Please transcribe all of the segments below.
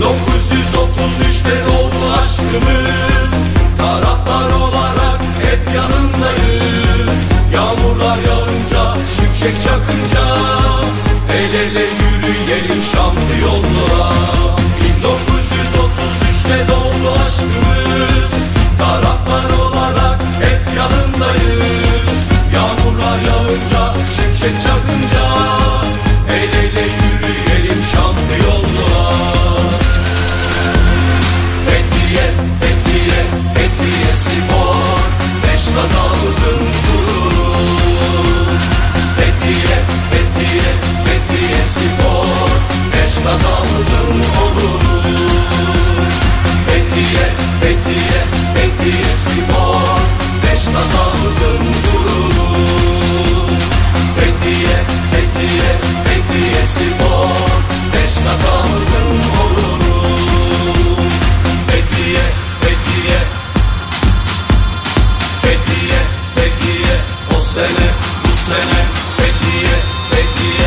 1933'te doğdu aşkımız. Taraftar olarak hep yanındayız. Yağmurlar yağınca, şimşek çakınca, el ele yürüyelim şanlı yollara. 1933'te doğdu aşkımız. Taraftar olarak hep yanındayız. Yağmurlar yağınca, şimşek çakınca, el ele yürüyelim şanlı yollara. Fethiye, Fethiye, Fethiye Spor, beş kazamızın gururu. Fethiye, Fethiye, Fethiye Spor, beş kazamızın oluru. Fethiye, Fethiye, Fethiye Spor, beş kazamızın gururu. Fethiye, Fethiye, Fethiye Spor, beş kazamızın oluru. Fethiye, Fethiye, Fethiye, Fethiye, o sene, bu sene. Fethiye, Fethiye,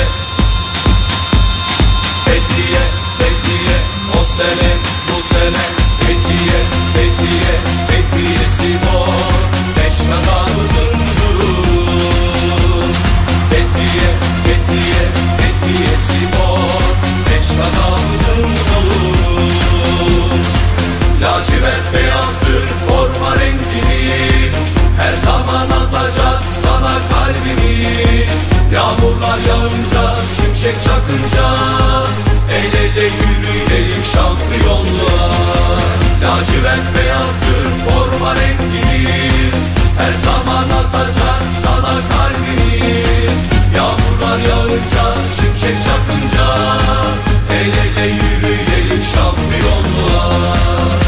Fethiye, Fethiye, o sene, bu sene. Fethiye, Fethiye, Fethiye Spor, beş kazamızın gururu. Fethiye, Fethiye, Fethiye Spor, beş kazamızın oluru. Lacivert beyazdır forma rengimiz, her zaman atacak sana kalbimiz. Yağmurlar yağınca, şimşek çakınca, el ele yürüyelim şanlı yollar. Lacivert beyazdır forma rengimiz, her zaman atacak sana kalbimiz. Yağmurlar yağınca, şimşek çakınca, el ele yürüyelim şanlı yollar.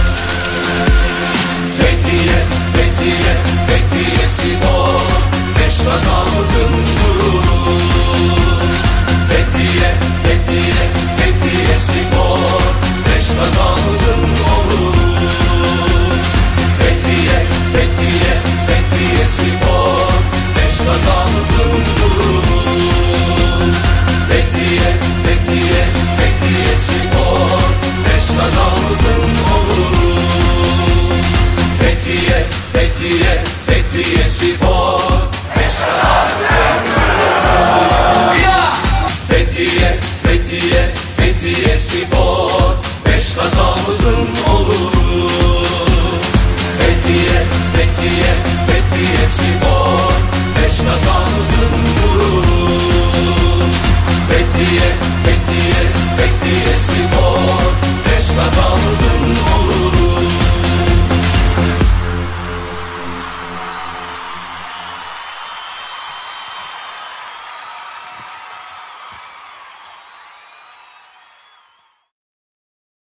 Fethiye, Fethiye, Fethiye Spor, beş kazamızın gururu. Fethiye, Fethiye, Fethiye Spor, beş kazamızın oluru. Fethiye, Fethiye, Fethiye Spor, beş kazamızın gururu. Fethiye, Fethiye, Fethiye Spor, beş kazamızın oluru. Fethiye, Fethiye, Fethiye Spor, beş kazamızın gururu. Fethiye, Fethiye, Fethiye Spor, beş kazamızın